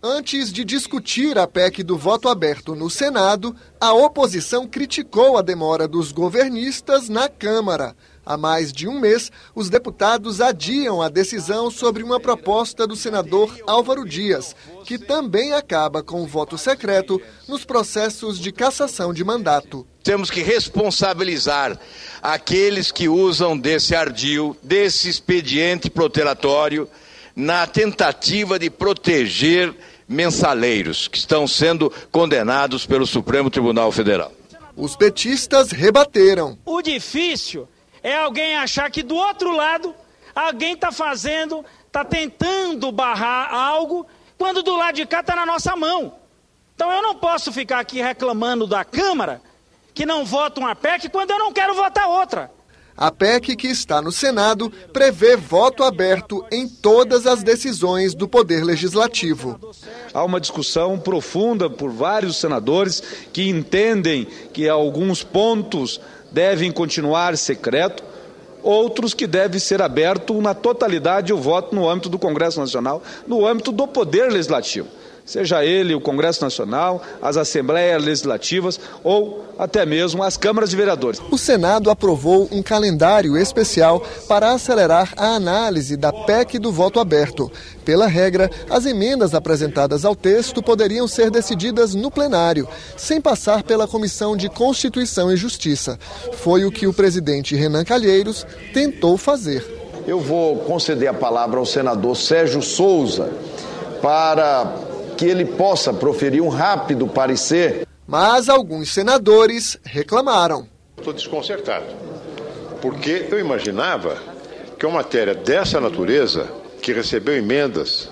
Antes de discutir a PEC do voto aberto no Senado, a oposição criticou a demora dos governistas na Câmara. Há mais de um mês, os deputados adiam a decisão sobre uma proposta do senador Álvaro Dias, que também acaba com o voto secreto nos processos de cassação de mandato. Temos que responsabilizar aqueles que usam desse ardil, desse expediente protelatório, na tentativa de proteger mensaleiros que estão sendo condenados pelo Supremo Tribunal Federal. Os petistas rebateram. O difícil é alguém achar que do outro lado alguém está tentando barrar algo, quando do lado de cá está na nossa mão. Então eu não posso ficar aqui reclamando da Câmara que não vota uma PEC quando eu não quero votar outra. A PEC que está no Senado prevê voto aberto em todas as decisões do Poder Legislativo. Há uma discussão profunda por vários senadores que entendem que alguns pontos devem continuar secreto, outros que deve ser aberto na totalidade o voto no âmbito do Congresso Nacional, no âmbito do Poder Legislativo. Seja ele o Congresso Nacional, as Assembleias Legislativas ou até mesmo as câmaras de vereadores. O Senado aprovou um calendário especial para acelerar a análise da PEC do voto aberto. Pela regra, as emendas apresentadas ao texto poderiam ser decididas no plenário, sem passar pela Comissão de Constituição e Justiça. Foi o que o presidente Renan Calheiros tentou fazer. Eu vou conceder a palavra ao senador Sérgio Souza para que ele possa proferir um rápido parecer. Mas alguns senadores reclamaram. Estou desconcertado, porque eu imaginava que uma matéria dessa natureza, que recebeu emendas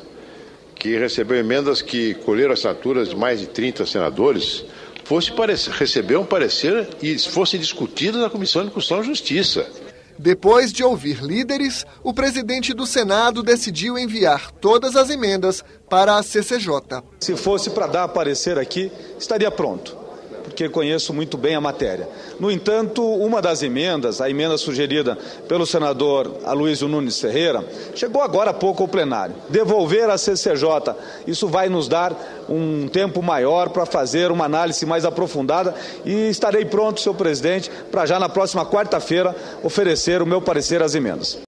que colheram assinaturas de mais de 30 senadores, fosse receber um parecer e fosse discutido na Comissão de Constituição e Justiça. Depois de ouvir líderes, o presidente do Senado decidiu enviar todas as emendas para a CCJ. Se fosse para dar parecer aqui, estaria pronto, porque conheço muito bem a matéria. No entanto, uma das emendas, a emenda sugerida pelo senador Aloysio Nunes Ferreira, chegou agora há pouco ao plenário. Devolver à CCJ, isso vai nos dar um tempo maior para fazer uma análise mais aprofundada e estarei pronto, senhor presidente, para já na próxima quarta-feira oferecer o meu parecer às emendas.